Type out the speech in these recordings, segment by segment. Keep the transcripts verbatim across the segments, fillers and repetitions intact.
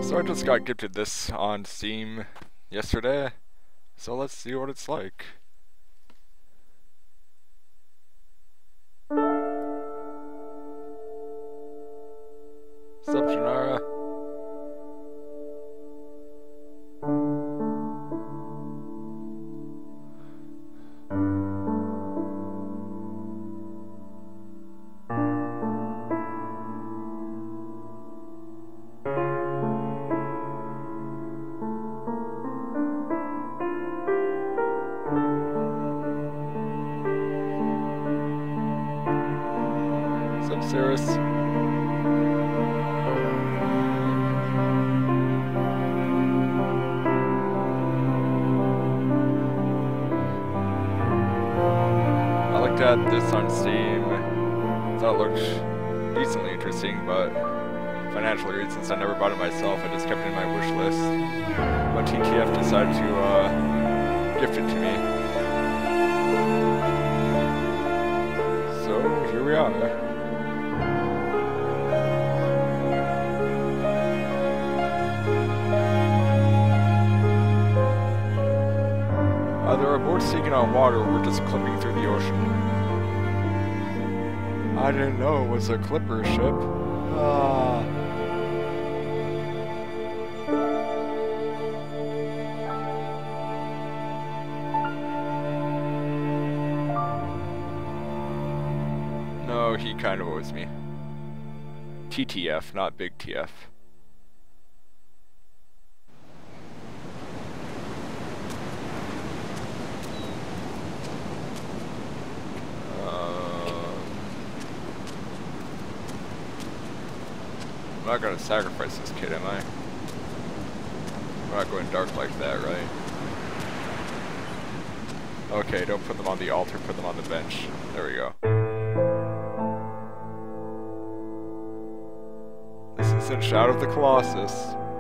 So I just got gifted this on Steam yesterday, so let's see what it's like. Sup, Janara? Sup, Cirrus? At this on Steam, thought it looked decently interesting, but financial reasons I never bought it myself. I just kept it in my wish list. But T T F decided to uh, gift it to me. So here we are. Either our boat's taking on water or we're just clipping through the ocean. I didn't know it was a clipper ship. Ah. No, he kind of owes me. T T F, not Big T F. I'm not gonna sacrifice this kid, am I? I'm not going dark like that, right? Okay, don't put them on the altar, put them on the bench. There we go. This isn't Shadow of the Colossus.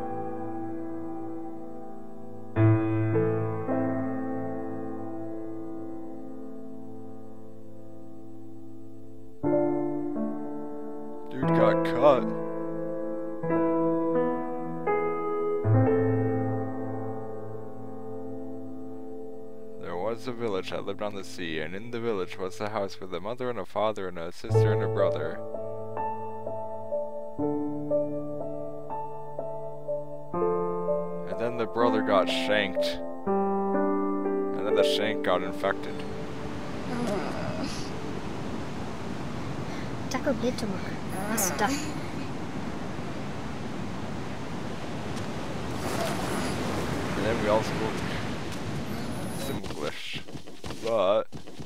Dude got cut. Was a village that lived on the sea, and in the village was the house with a mother and a father and a sister and a brother. And then the brother got shanked, and then the shank got infected. Taco blit tomorrow. Basta. And then we all spoke English, but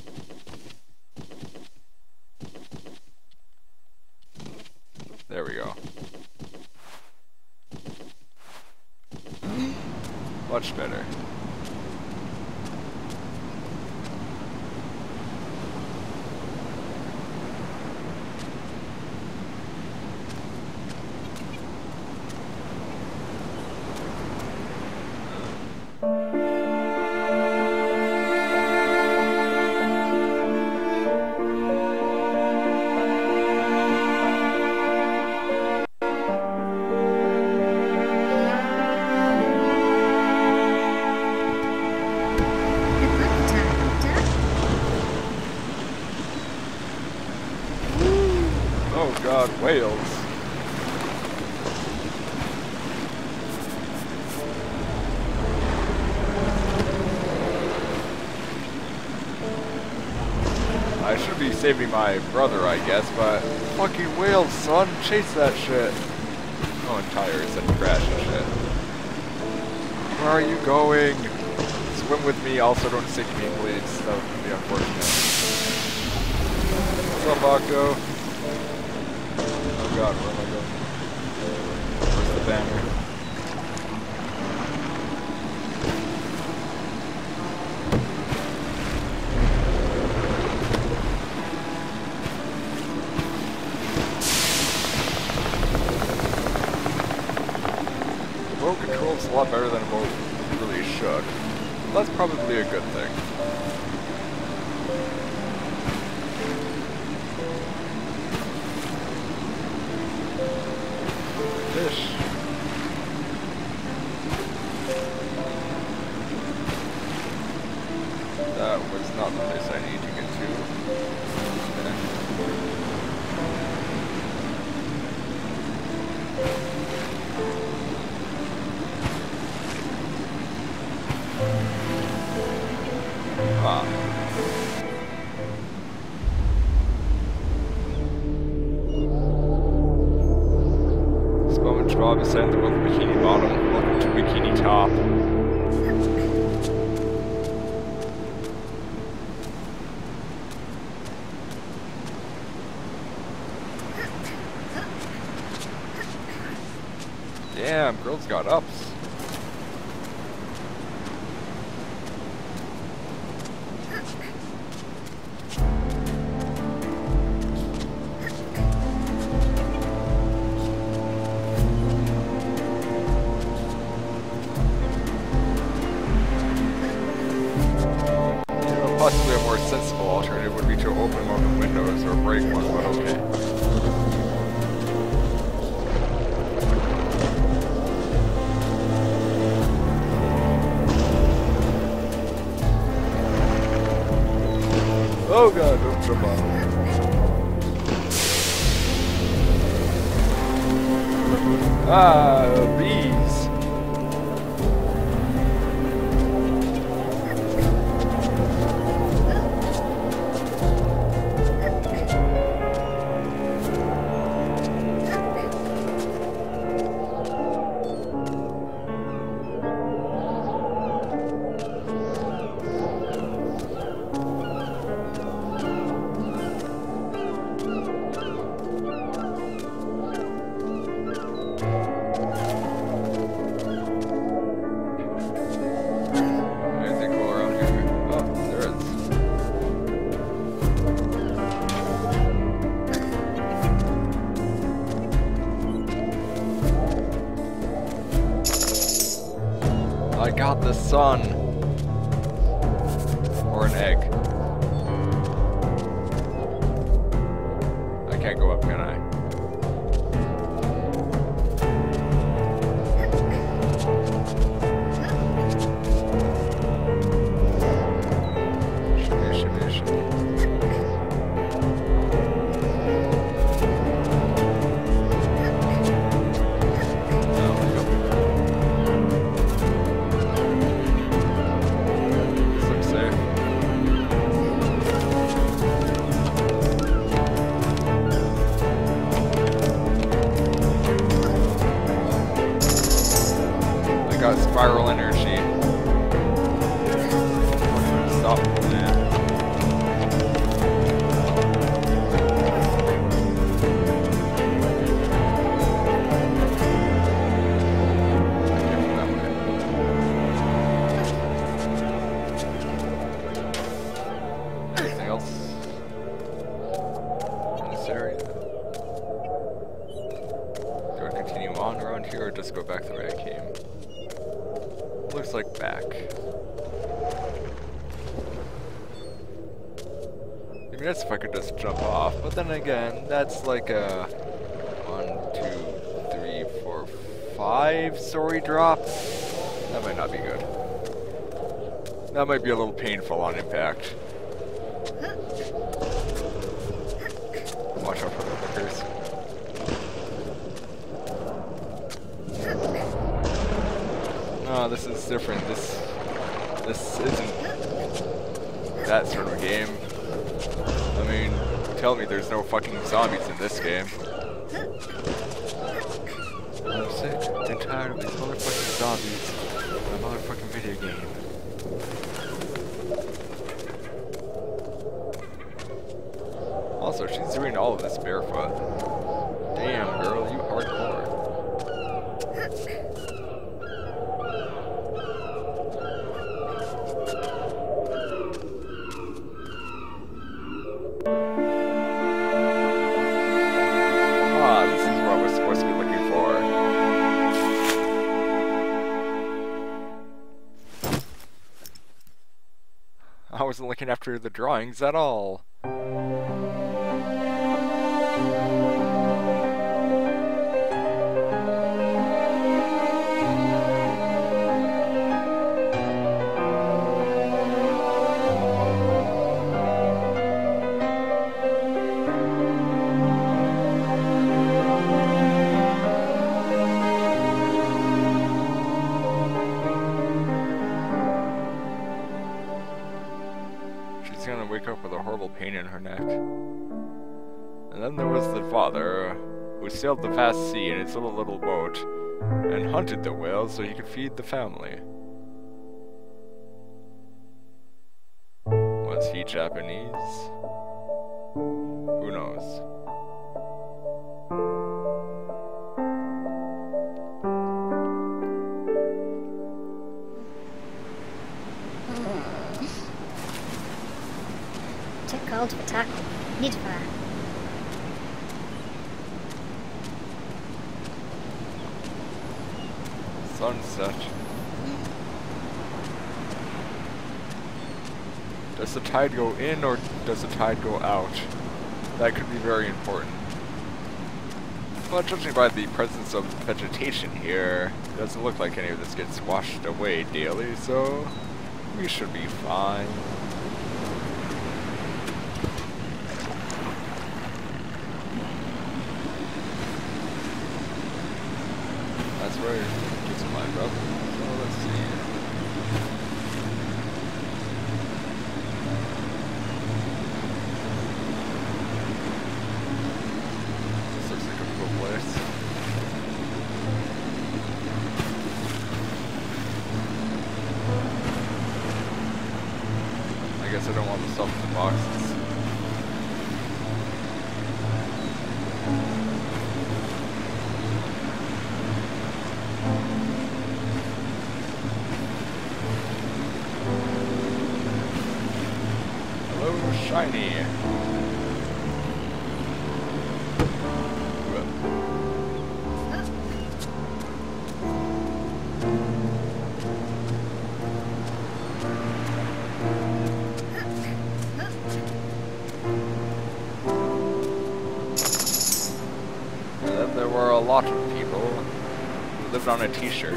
there we go. Much better. Oh god, whales. I should be saving my brother, I guess, but fucking whales, son, chase that shit. Oh, and tires and crash and shit. Where are you going? Swim with me, also don't sink me, please. That would be unfortunate. What's up, Octo? Oh god, where am I going? Where's the banner? The boat controls a lot better than a boat really should. That's probably a good thing. Fish. Place I need to get to. Okay. Ah. Submerged ascend the world of Bikini Bottom. Welcome to Bikini Top. Damn, girl's got ups. Possibly a more sensible alternative would be to open one of the windows or break one, but okay. Oh god, don't jump on. Ah, bees. I got the sun. Or an egg. I can't go up, can I? Shimmy, shimmy, shimmy. Got spiral energy. Stop that. Anything else in this area? Do I continue on around here or just go back the way I came? Looks like back. I mean, that's if I could just jump off, but then again, that's like a one, two, three, four, five story drop. That might not be good. That might be a little painful on impact. Watch out for the hookers. No, this is different. This this isn't that sort of a game. I mean, tell me there's no fucking zombies in this game. I'm sick and tired of these motherfucking zombies in a motherfucking video game. Also, she's doing all of this barefoot. Damn, girl, you hardcore. I wasn't looking after the drawings at all. pain in her neck. And then there was the father, who sailed the vast sea in his little little boat, and hunted the whales so he could feed the family. Was he Japanese? Who knows? Check called for tackle. Need fire. Sunset. Does the tide go in or does the tide go out? That could be very important. But judging by the presence of vegetation here, it doesn't look like any of this gets washed away daily, so we should be fine. That's right, it's my brother. So let's see. This looks like a cool place. I guess I don't want the stuff in the boxes. Shiny. And then there were a lot of people who lived on a t-shirt.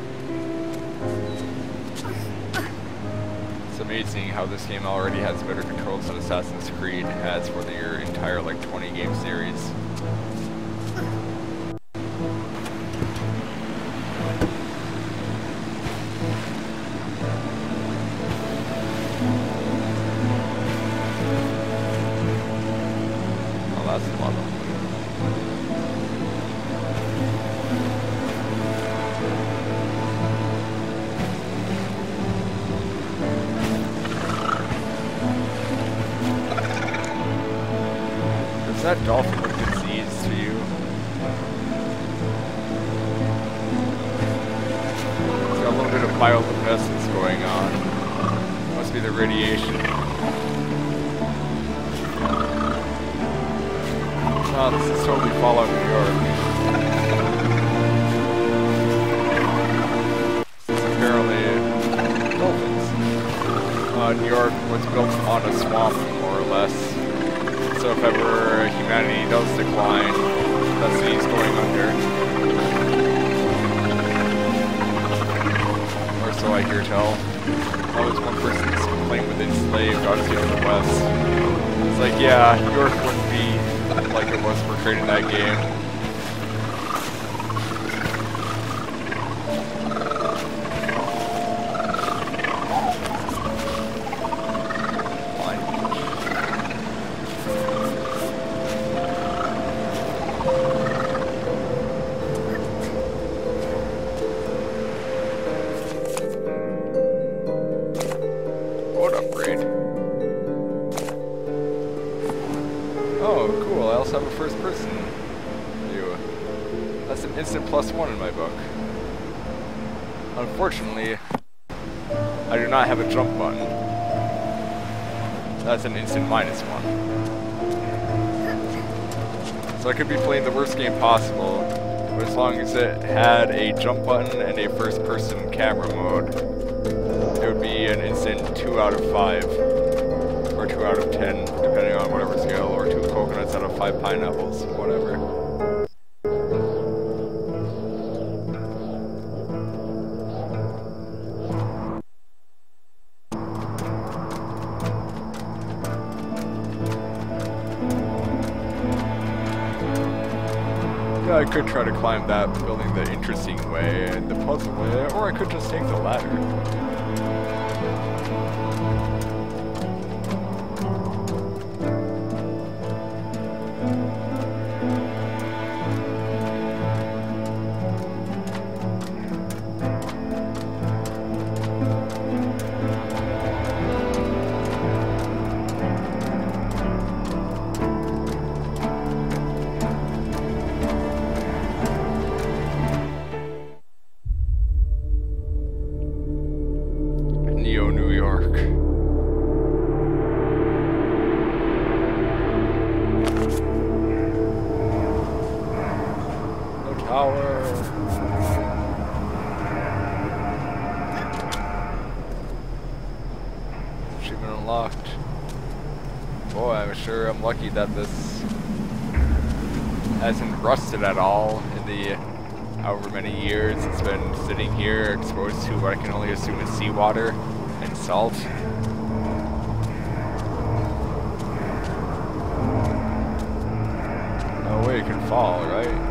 It's amazing how this game already has better controls than Assassin's Creed has for their entire like twenty game series. Oh, that's a lot of Does that dolphin look diseased to you? It's got a little bit of bioluminescence going on. Must be the radiation. Oh, this is totally Fallout New York. This is apparently dolphins. Uh, New York was built on a swamp, more or less. So if ever humanity does decline, that city's going under. Or so I hear tell. Always one person's claimed with enslaved Odyssey to the West. It's like, yeah, New York wouldn't be like it was portrayed in that game. Oh, cool. I also have a first person view. That's an instant plus one in my book. Unfortunately, I do not have a jump button. That's an instant minus one. So I could be playing the worst game possible, but as long as it had a jump button and a first person camera mode, it would be an instant two out of five. Or two out of ten, depending on whatever scale, or two coconuts out of five pineapples, whatever. Yeah, I could try to climb that building the interesting way and the puzzle way, or I could just take the ladder. Achievement unlocked. Boy, I'm sure I'm lucky that this hasn't rusted at all in the however many years it's been sitting here exposed to what I can only assume is seawater and salt. No way it can fall, right?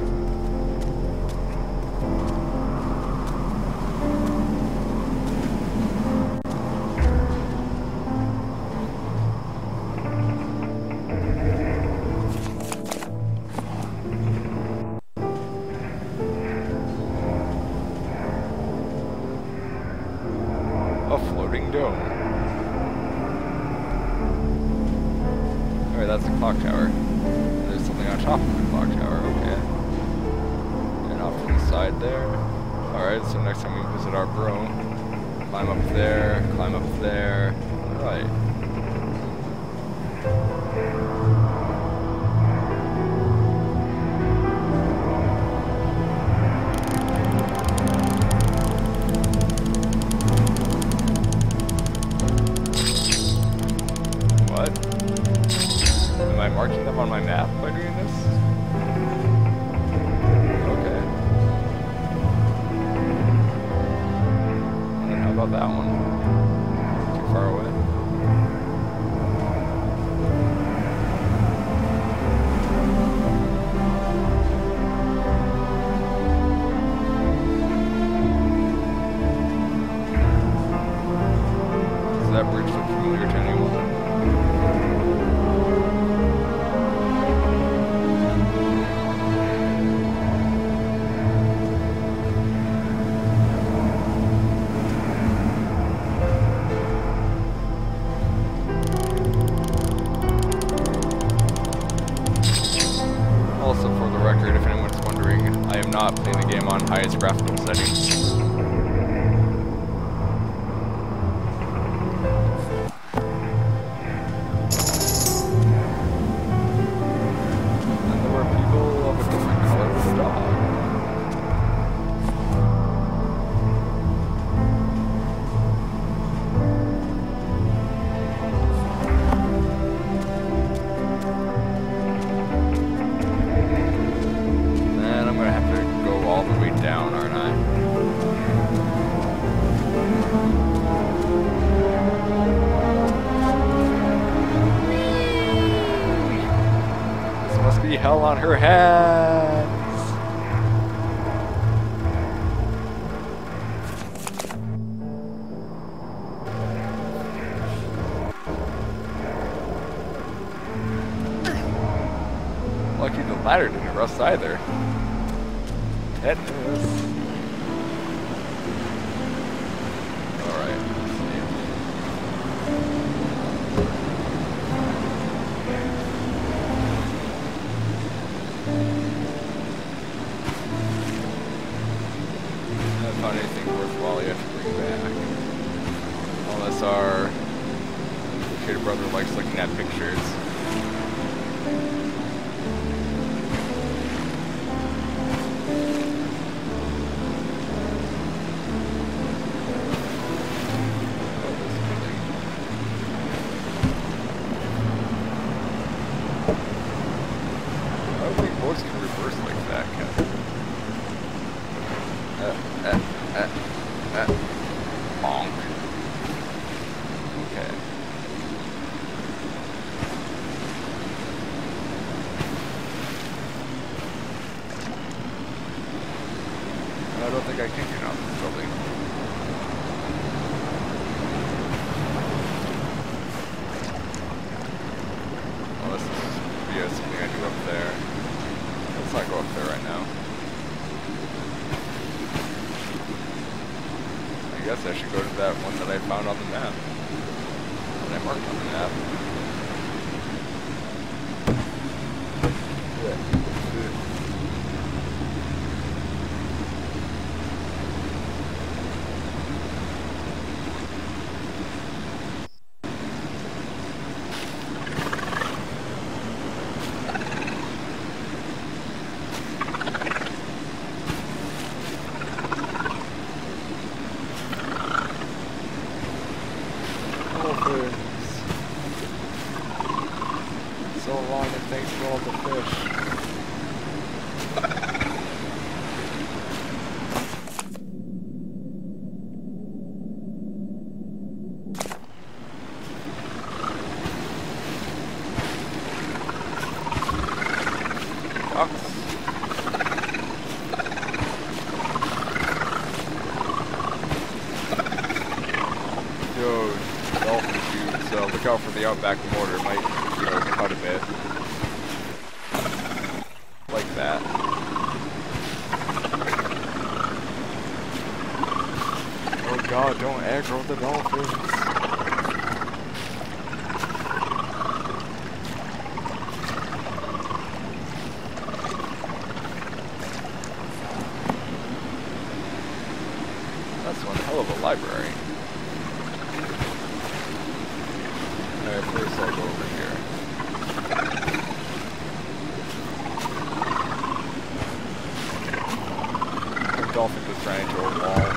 A floating dome. Alright, that's the clock tower. There's something on top of the clock tower, okay. And off to the side there. Alright, so next time we visit our bro, climb up there, climb up there. Alright. Am I marking them on my map by doing this? Okay. And then how about that one? Too far away? Does that bridge look familiar to anyone? Also, for the record, if anyone's wondering, I am not playing the game on highest graphical settings. And there were people of a different color with a dog. Down, aren't I? This must be hell on her hands. Lucky the ladder didn't rust either. Tetanus. Alright, let's see. Haven't found anything worthwhile yet to bring back. Unless our kid brother likes looking at pictures. Boats can reverse like that, can uh, uh, uh, uh. Bonk. Okay. I don't think I can get out of this building. Unless this is via something I do up there. Let's not go up there right now. I guess I should go to that one that I found on the map. That I marked on the map. Yeah. out for the outback mortar. It might, you know, cut a bit. Like that. Oh god, don't aggro the dolphins. That's one hell of a library. Alright, first I'll go over here. The dolphin just ran into a wall.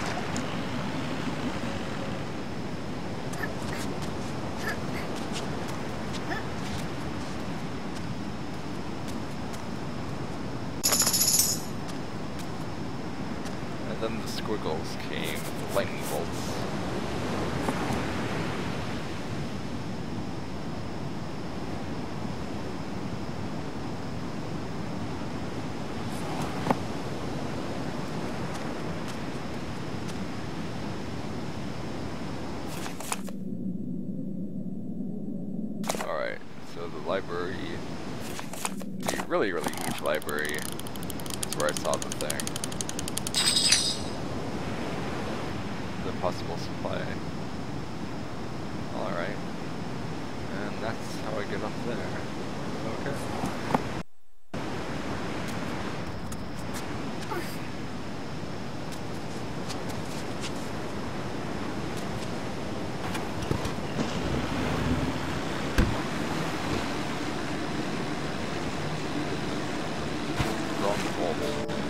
And then the squiggles came, lightning bolts. Alright, so the library, the really, really huge library is where I saw the thing. The possible supply. Alright. And that's how I get up there. Okay. Wrong bolt.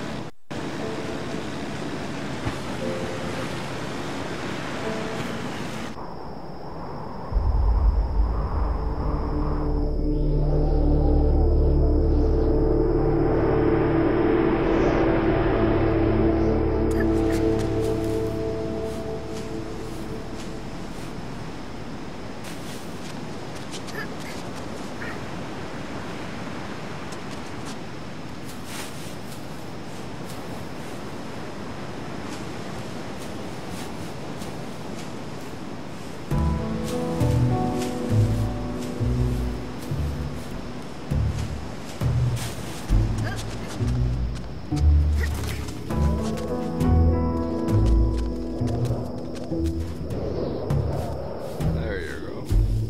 There you go.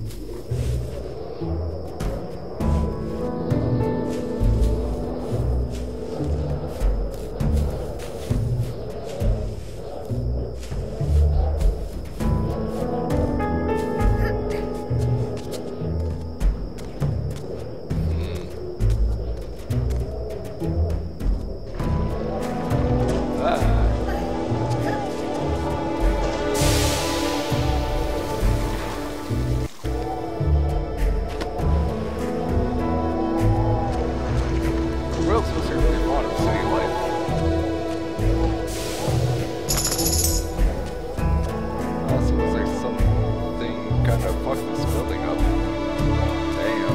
Whales was here really a lot of city life. Also, looks like something kind of fucked this building up. Damn.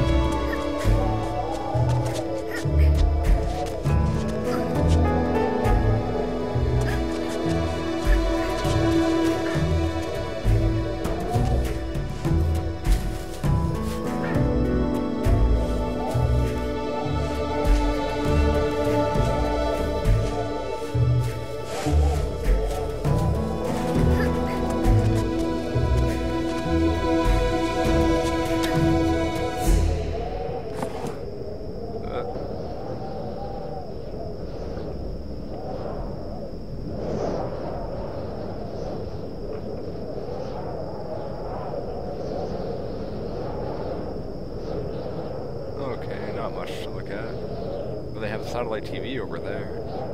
Okay, not much to look at. But they have a satellite T V over there.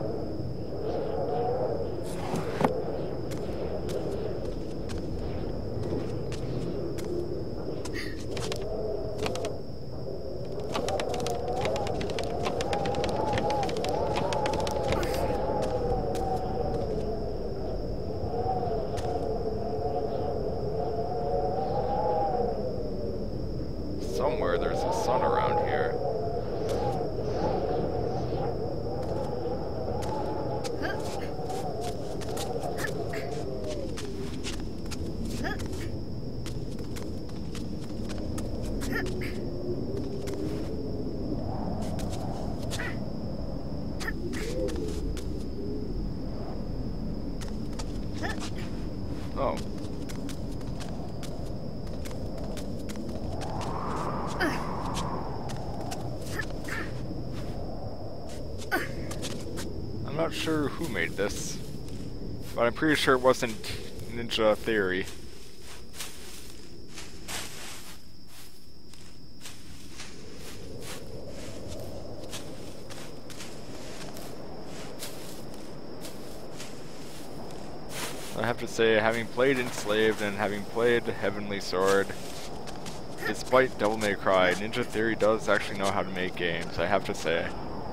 Somewhere there's a sun around here. Oh. I'm not sure who made this, but I'm pretty sure it wasn't Ninja Theory. I have to say, having played Enslaved and having played Heavenly Sword, despite Devil May Cry, Ninja Theory does actually know how to make games, I have to say.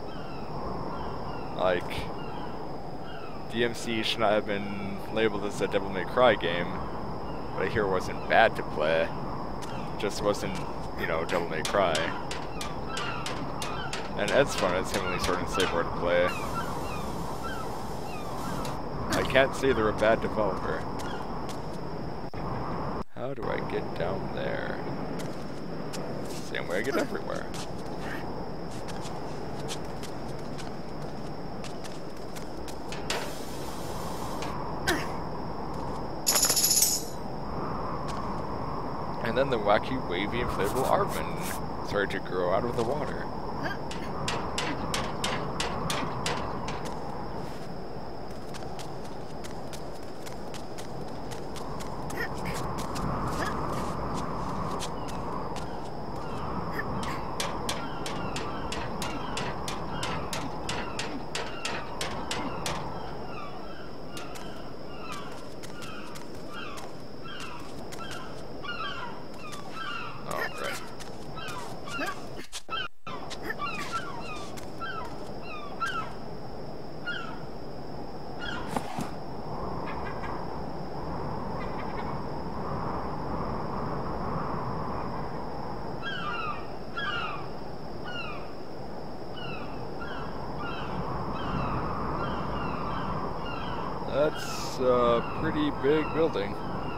Like, D M C should not have been labeled as a Devil May Cry game, but I hear it wasn't bad to play. It just wasn't, you know, Devil May Cry. And Ed's fun as Heavenly Sword and Enslaved were to play. I can't say they're a bad developer. How do I get down there? Same way I get everywhere. And then the wacky, wavy, inflatable Arvin started to grow out of the water. That's a pretty big building.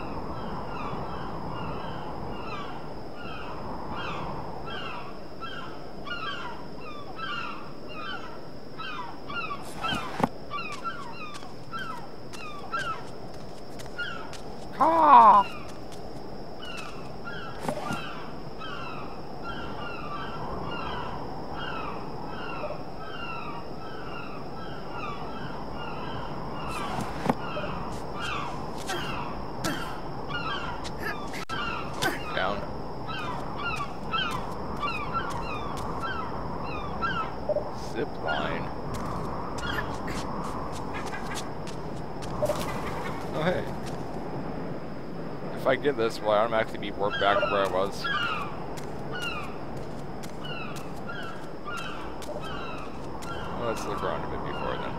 Ah! Down. Zip line. Oh hey. If I get this, will I automatically be warped back to where I was? Well, let's look around a bit before then.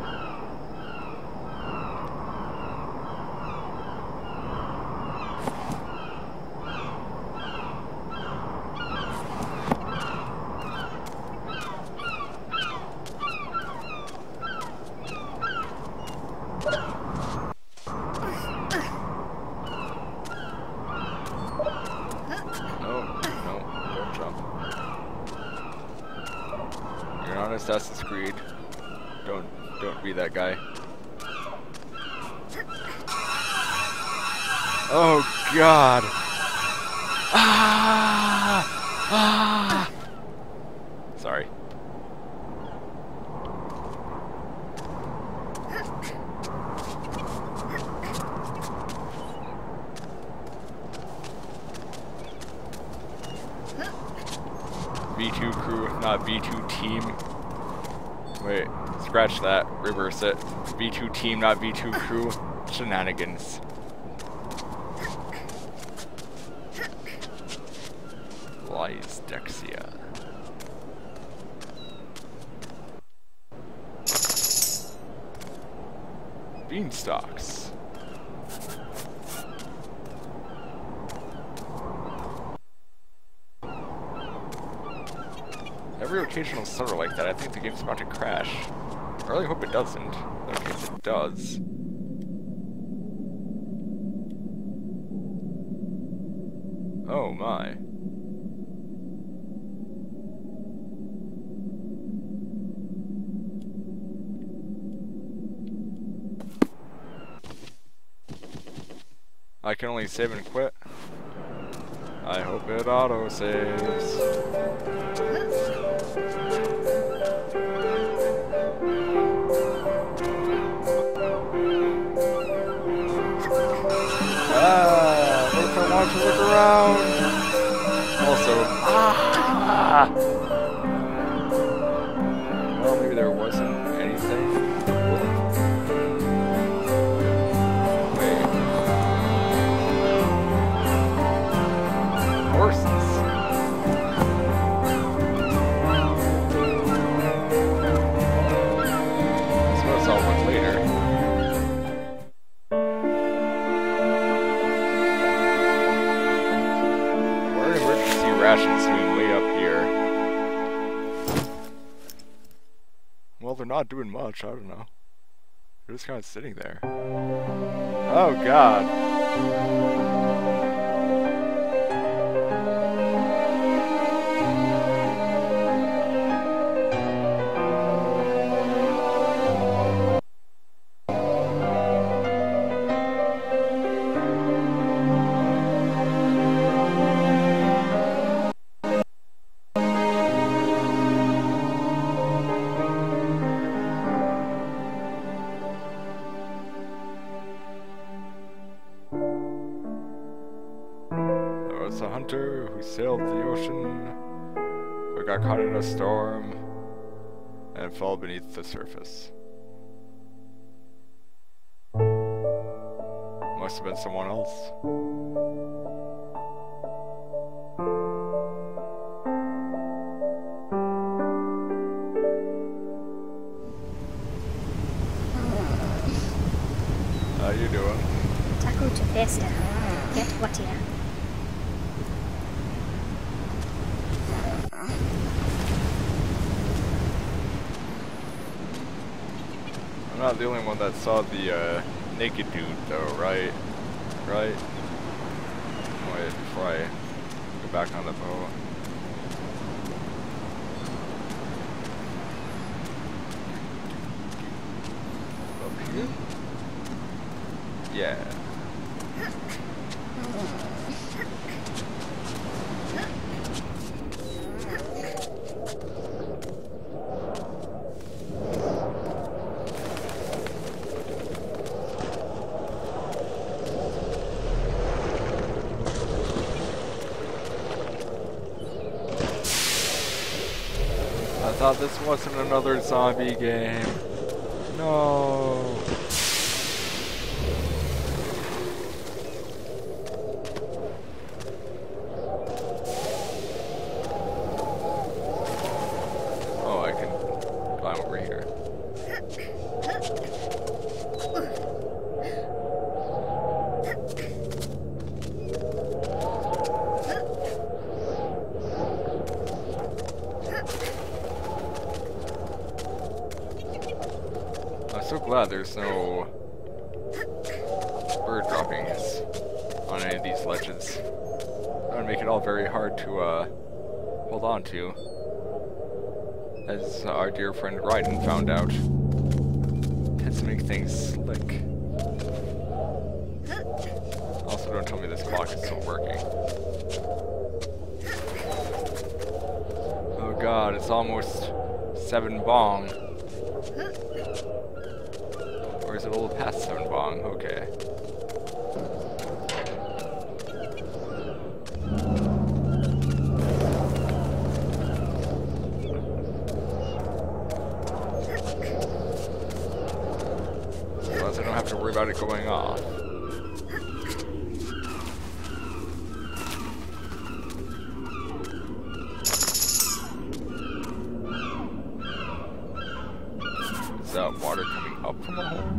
Assassin's Creed. Don't don't be that guy. Oh God! Ah! Ah! Sorry. V two crew, not V two team. Wait, scratch that, reverse it. V two team, not V two crew. Shenanigans. Lies, Dexia. Beanstalks. Every occasional stutter like that, I think the game's about to crash. I really hope it doesn't, but in case it does. Oh my. I can only save and quit. I hope it auto saves. Ah, what if I want to look around? Also, ah! Well, maybe there wasn't anything. Wait. Horses. I suppose I'll look later. Rations doing way up here. Well, they're not doing much, I don't know. They're just kind of sitting there. Oh god. A hunter who sailed the ocean, but got caught in a storm and fell beneath the surface. Must have been someone else. How you doing? Tackle to Fiesta. Get what here? I'm not the only one that saw the uh, naked dude, though, right? Right? Wait, before I go back on the boat. Up here? Yeah. I thought this wasn't another zombie game. No. Oh, I can climb over here. I'm so glad there's no bird droppings on any of these ledges. That would make it all very hard to uh, hold on to, as our dear friend Ryden found out. Tends to make things slick. Also, don't tell me this clock is still working. Oh god, it's almost seven bong. Or is it a little past seven bong? Okay. Otherwise I don't have to worry about it going off. Is that water coming up from the hole?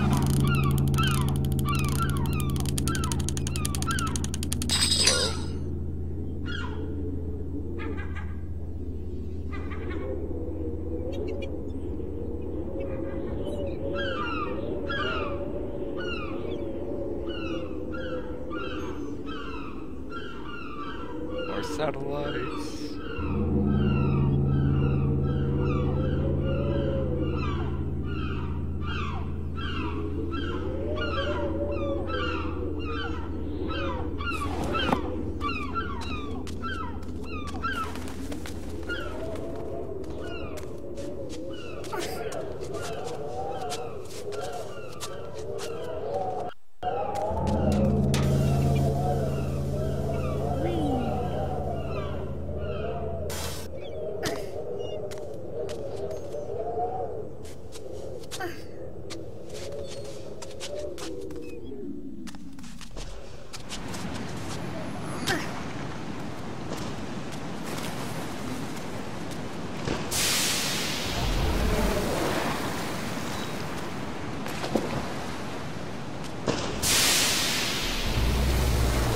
More satellites.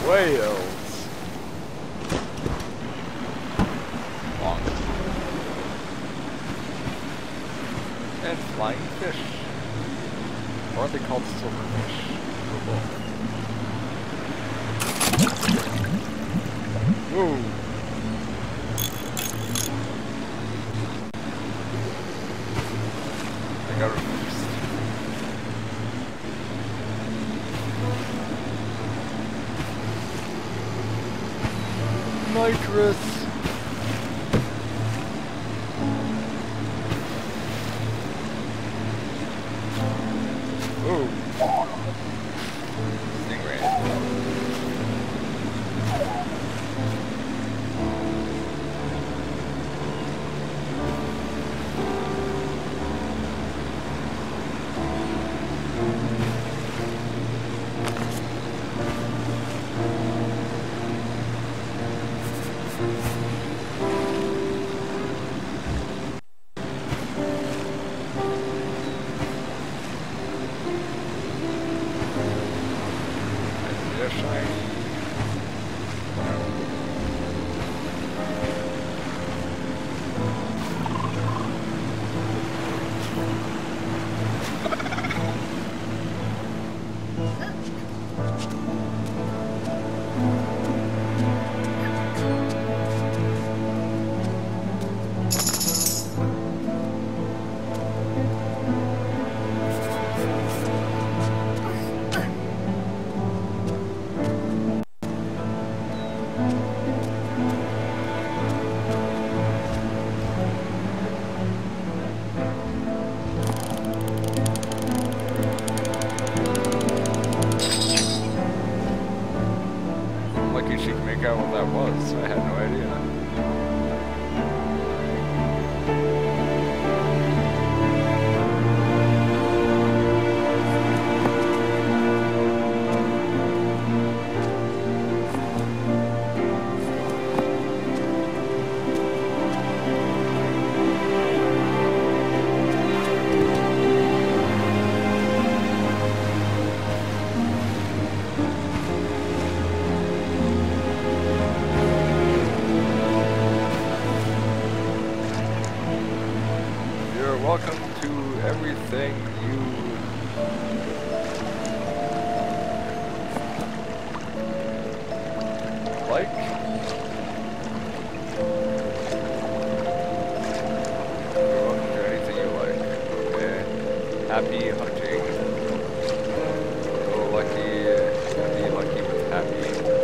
Whales. Long. And flying fish. Or are they called silverfish? Whoa. I got it first. Nitrous. Ooh. Stingray. They're shiny. Lucky she could make out what that was. I had no idea. Welcome to everything you like. You're welcome to anything you like. Okay. Happy hunting. Oh, lucky. Happy, lucky with happy.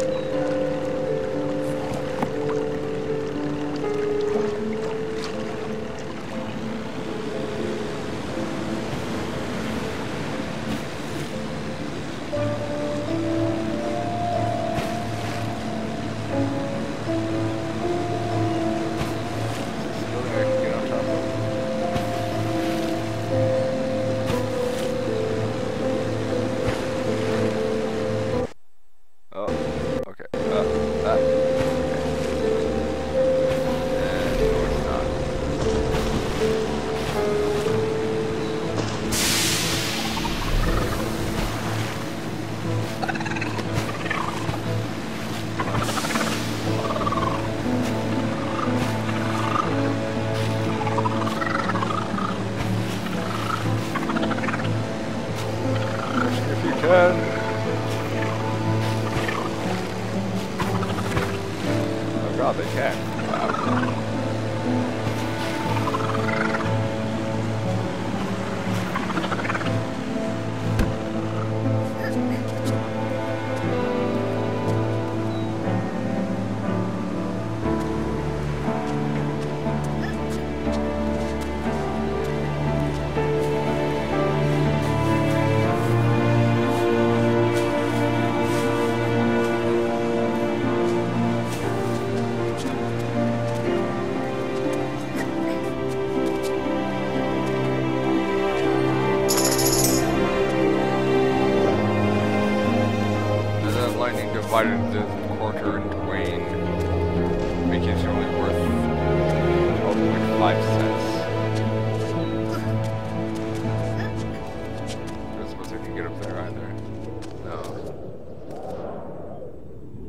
Good. Oh god, they can. Wow. Divided the quarter in twain, making it only worth twelve point five cents. I don't suppose I can get up there either. No.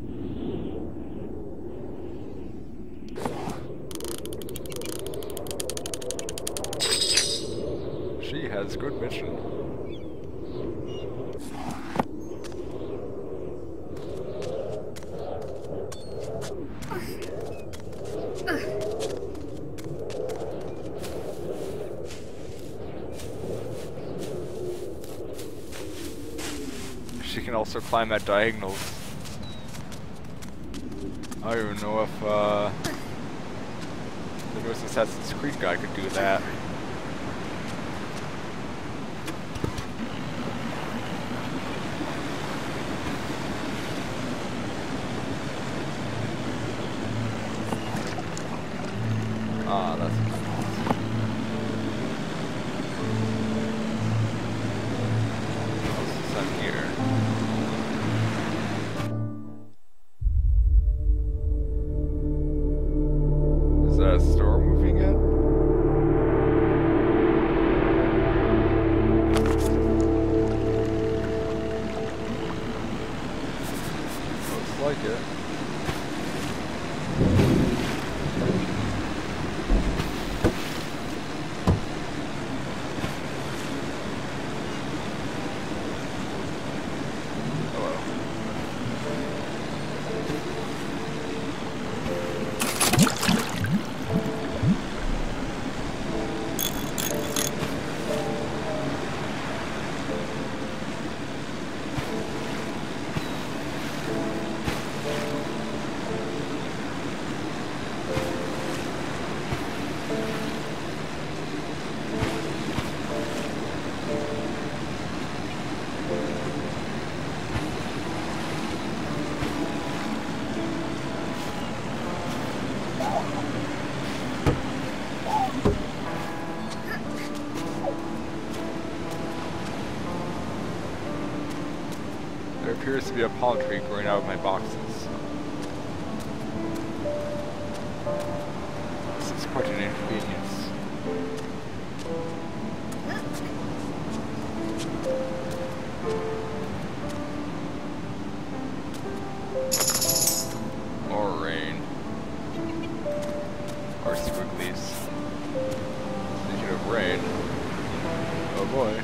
She can also climb at diagonals. I don't even know if uh, the newest Assassin's Creed guy could do that. Ah, that's what's this on here? Is that a store moving in? Looks like it. There appears to be a palm tree growing out of my boxes. This is quite an inconvenience. Or rain. Or squigglies. Speaking of rain. Oh boy.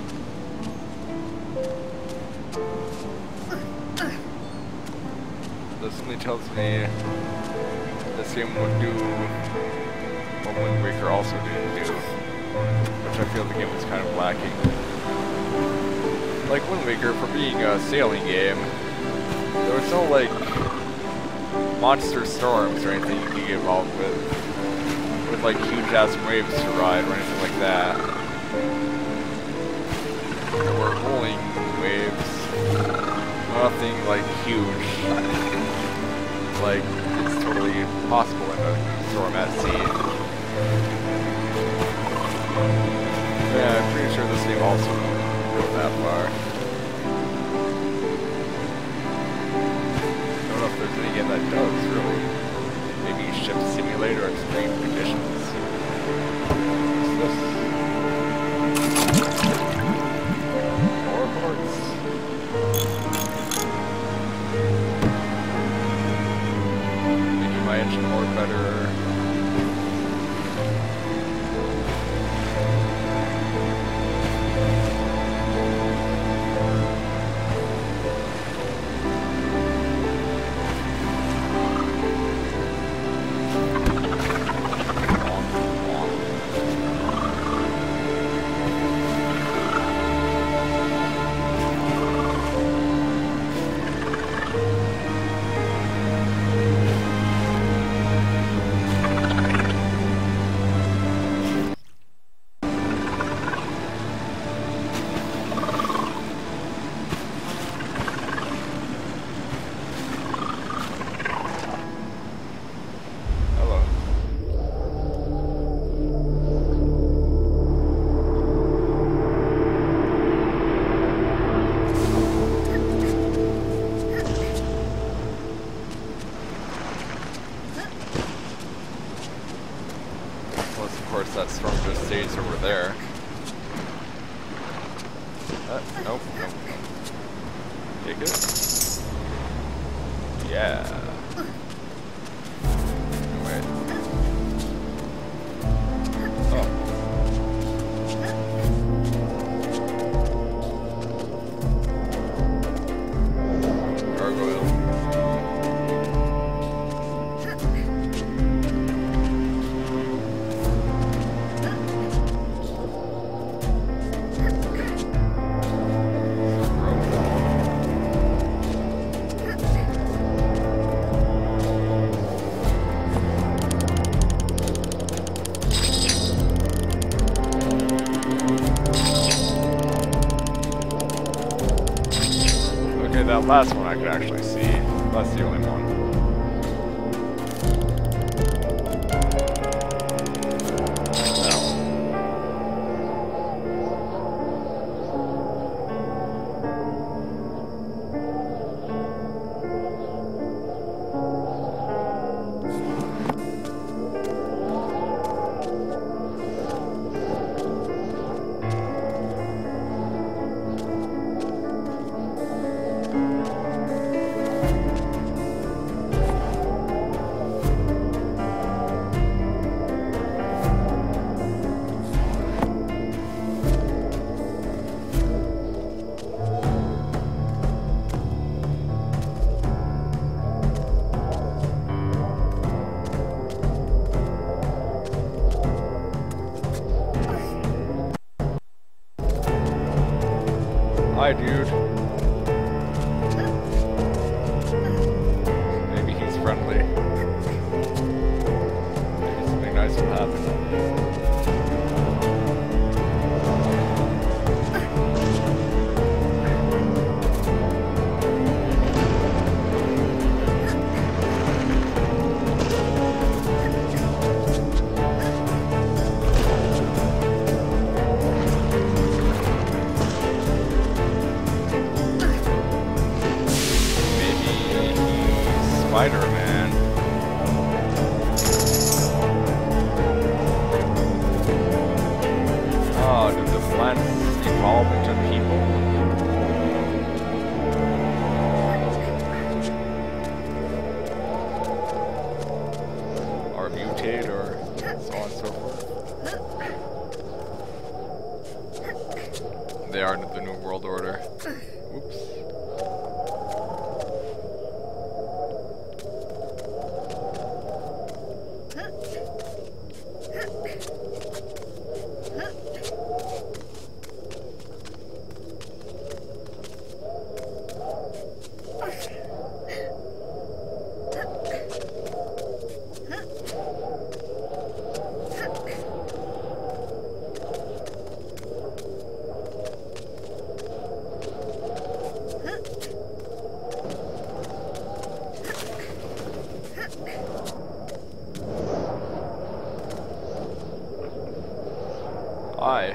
This only tells me this game would do what Wind Waker also didn't do, which I feel the game was kind of lacking. Like Wind Waker, for being a sailing game, there was no like monster storms or anything you could get involved with, with like huge ass waves to ride or anything like that. There were rolling waves, nothing like huge. Like, it's totally possible in a storm at sea. Yeah, I'm pretty sure this game also won't go that far. I don't know if there's any game that does, really. Maybe Ship Simulator Extreme Conditions. What's this? More parts. My engine more better. That storm just stays over there. Uh, nope, nope. Take it. Yeah. Wait. Oh. that last one I could actually see. That's the only one. Hi, dude. Maybe he's friendly. Maybe something nice will happen. Spider-Man. Oh, did the plants evolve into people? Or mutate, or so on and so forth? They are the New World Order. Oops. Hi.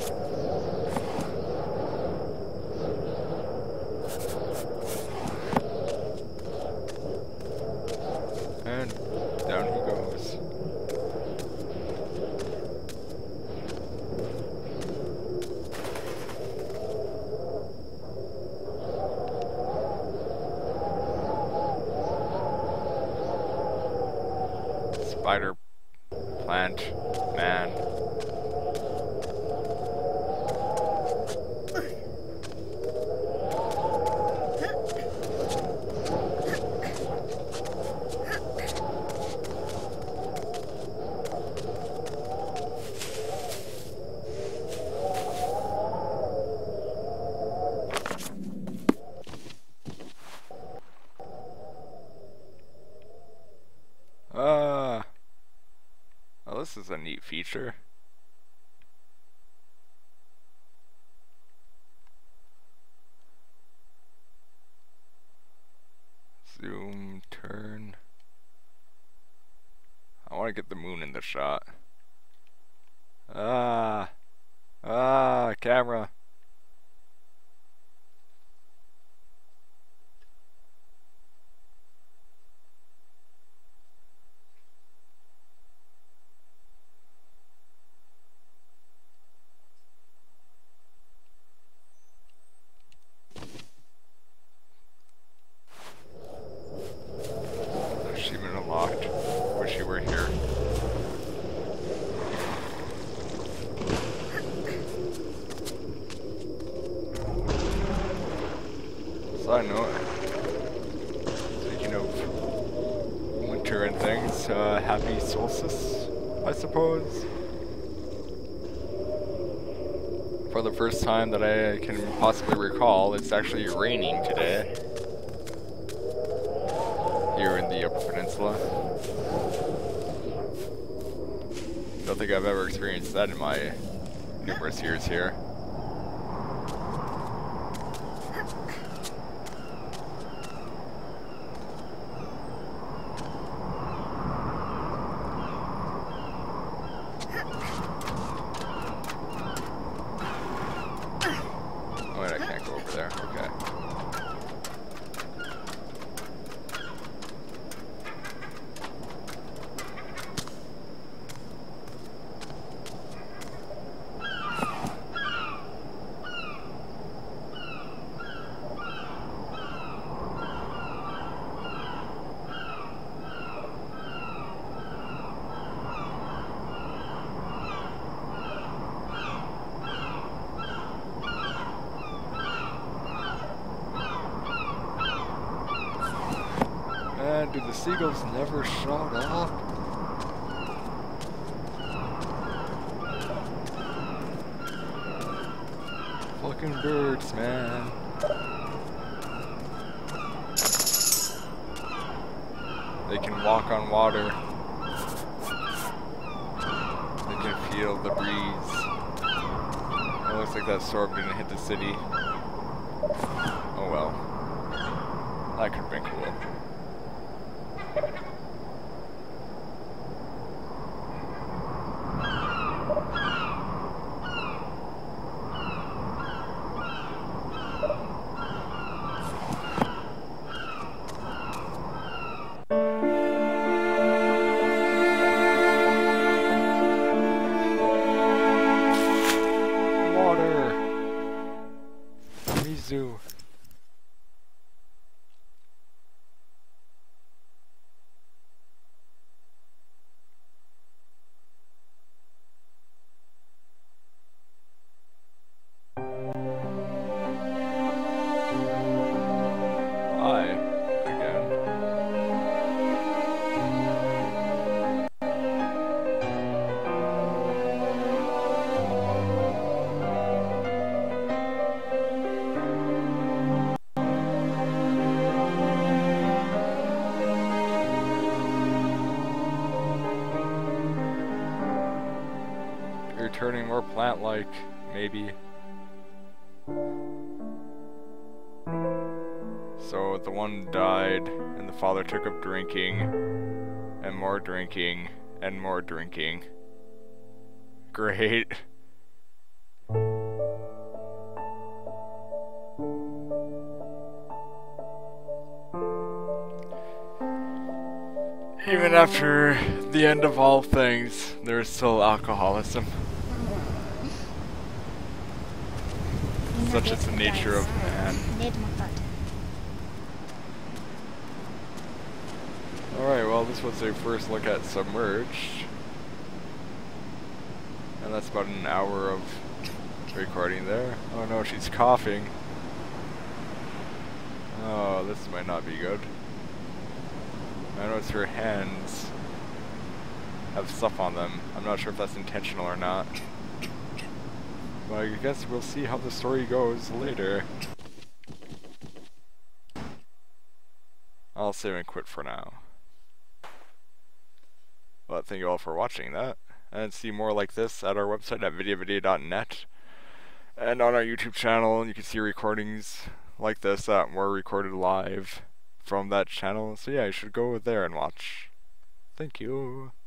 And down he goes. Spider plant man. Uh, well, this is a neat feature. Zoom, turn. I want to get the moon in the shot. Ah, ah, camera. Achievement unlocked. Wish you were here. Side note, speaking of winter and things, uh, happy solstice, I suppose. For the first time that I can possibly recall, it's actually raining today. Here in the Upper Peninsula. Don't think I've ever experienced that in my numerous years here. there. Okay. Man, do the seagulls never shut up? Fucking birds, man. They can walk on water. They can feel the breeze. It looks like that storm didn't hit the city. Oh well. That could have been cool. Zoo. Hi, again. You're turning more plant-like, maybe. So the one died, and the father took up drinking, and more drinking, and more drinking. Great. Even after the end of all things, there's still alcoholism. Such is the nature of man. Alright, well this was a first look at Submerged. And that's about an hour of recording there. Oh no, she's coughing. Oh, this might not be good. I notice her hands have stuff on them. I'm not sure if that's intentional or not. But I guess we'll see how the story goes later. I'll save and quit for now. But thank you all for watching that. And see more like this at our website at video video dot net. And on our YouTube channel, you can see recordings like this that were recorded live from that channel. So yeah, you should go there and watch. Thank you.